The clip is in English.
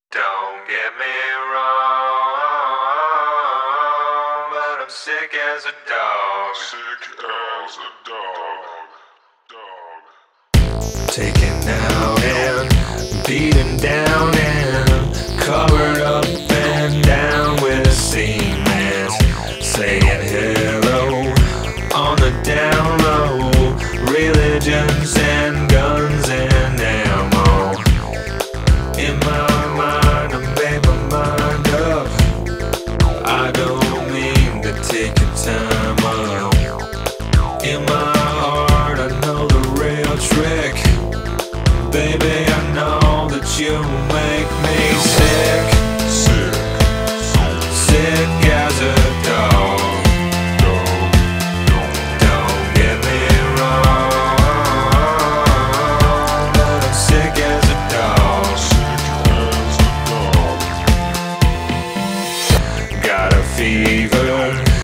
Don't get me wrong, but I'm sick as a dog. Sick as a dog. Taken out and beaten down and covered up and down with cement. Saying hello on the down low. Religions and guns and ammo. In my mind, I made my mind up. I don't mean to take your time up. In my heart, I know the real trick. Baby, I know that you make me sick. Sick as a dog. Don't get me wrong, but I'm sick as a dog. Got a fever